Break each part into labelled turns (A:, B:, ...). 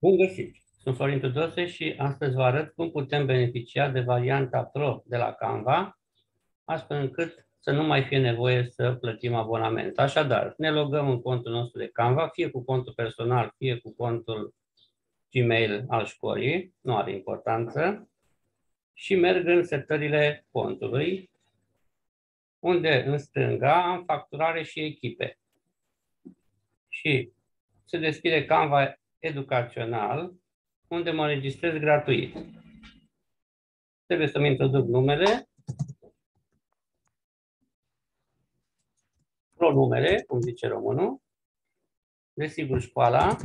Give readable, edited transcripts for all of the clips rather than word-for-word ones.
A: Bun găsit! Sunt Florin Tudose și astăzi vă arăt cum putem beneficia de varianta Pro de la Canva, astfel încât să nu mai fie nevoie să plătim abonament. Așadar, ne logăm în contul nostru de Canva, fie cu contul personal, fie cu contul Gmail al școlii, nu are importanță, și merg în setările contului, unde în stânga am facturare și echipe. Și se deschide Canva educațional, unde mă înregistrez gratuit. Trebuie să-mi introduc numele, pronumele, cum zice românul, desigur școala,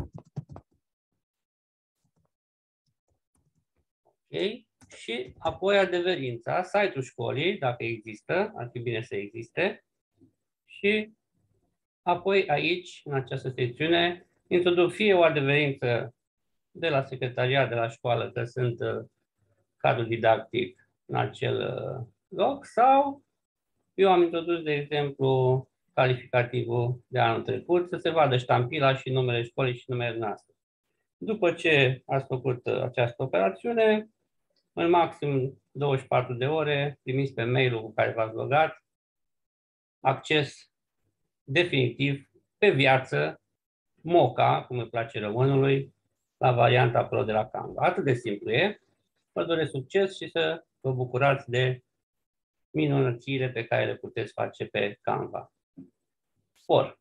A: ok, și apoi adeverința, site-ul școlii, dacă există, ar fi bine să existe, și apoi aici, în această secțiune, introduc fie o adeverință de la secretariat, de la școală, că sunt cadru didactic în acel loc, sau eu am introdus, de exemplu, calificativul de anul trecut, să se vadă ștampila și numele școlii și numele noastre. După ce ați făcut această operațiune, în maxim 24 de ore, primiți pe mail-ul cu care v-ați logat acces definitiv pe viață, moca, cum îi place românului, la varianta Pro de la Canva. Atât de simplu e. Vă doresc succes și să vă bucurați de minunățile pe care le puteți face pe Canva. Spor!